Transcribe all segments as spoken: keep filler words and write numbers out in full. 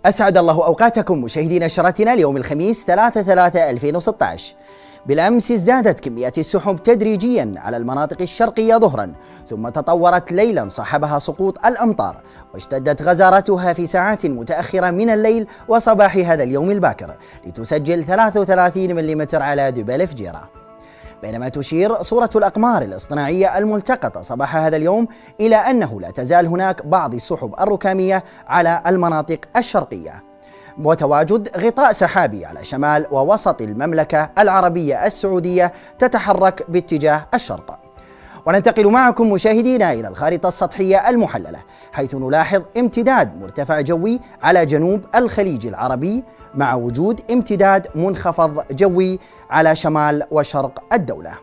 أسعد الله أوقاتكم مشاهدي نشرتنا ليوم الخميس ثلاثة ثلاثة ألفين وستة عشر. بالأمس ازدادت كميات السحب تدريجيا على المناطق الشرقية ظهرا، ثم تطورت ليلا صاحبها سقوط الأمطار، واشتدت غزارتها في ساعات متأخرة من الليل وصباح هذا اليوم الباكر لتسجل ثلاثة وثلاثين ملم على دبل فجيرة. بينما تشير صورة الأقمار الاصطناعية الملتقطة صباح هذا اليوم إلى أنه لا تزال هناك بعض السحب الركامية على المناطق الشرقية، وتواجد غطاء سحابي على شمال ووسط المملكة العربية السعودية تتحرك باتجاه الشرق. وننتقل معكم مشاهدينا إلى الخارطة السطحية المحللة، حيث نلاحظ امتداد مرتفع جوي على جنوب الخليج العربي مع وجود امتداد منخفض جوي على شمال وشرق الدولة.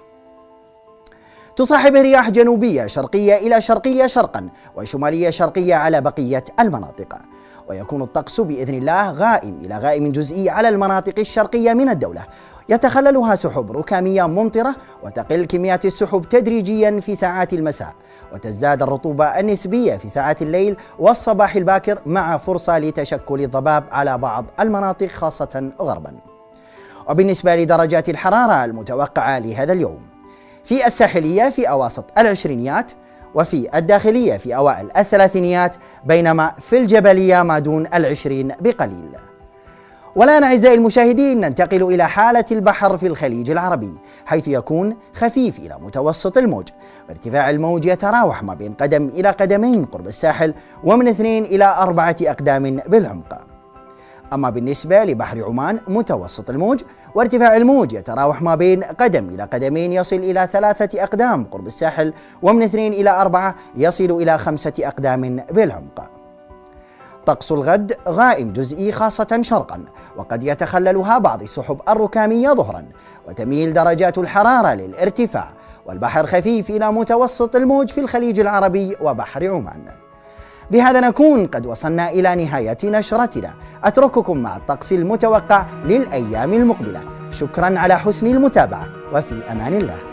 تصاحبه رياح جنوبية شرقية إلى شرقية شرقا وشمالية شرقية على بقية المناطق، ويكون الطقس بإذن الله غائم إلى غائم جزئي على المناطق الشرقية من الدولة، يتخللها سحب ركامية ممطرة، وتقل كميات السحب تدريجيا في ساعات المساء، وتزداد الرطوبة النسبية في ساعات الليل والصباح الباكر مع فرصة لتشكل الضباب على بعض المناطق خاصة غربا. وبالنسبة لدرجات الحرارة المتوقعة لهذا اليوم، في الساحلية في أواسط العشرينيات، وفي الداخلية في أوائل الثلاثينيات، بينما في الجبلية ما دون العشرين بقليل. والآن أعزائي المشاهدين ننتقل إلى حالة البحر في الخليج العربي، حيث يكون خفيف إلى متوسط الموج، وارتفاع الموج يتراوح ما بين قدم إلى قدمين قرب الساحل، ومن اثنين إلى أربعة أقدام بالعمق. أما بالنسبة لبحر عمان متوسط الموج، وارتفاع الموج يتراوح ما بين قدم إلى قدمين يصل إلى ثلاثة أقدام قرب الساحل، ومن اثنين إلى أربعة يصل إلى خمسة أقدام بالعمق. طقس الغد غائم جزئي خاصة شرقا، وقد يتخللها بعض السحب الركامية ظهرا، وتميل درجات الحرارة للارتفاع، والبحر خفيف إلى متوسط الموج في الخليج العربي وبحر عمان. بهذا نكون قد وصلنا إلى نهاية نشرتنا، أترككم مع الطقس المتوقع للأيام المقبلة. شكرا على حسن المتابعة، وفي أمان الله.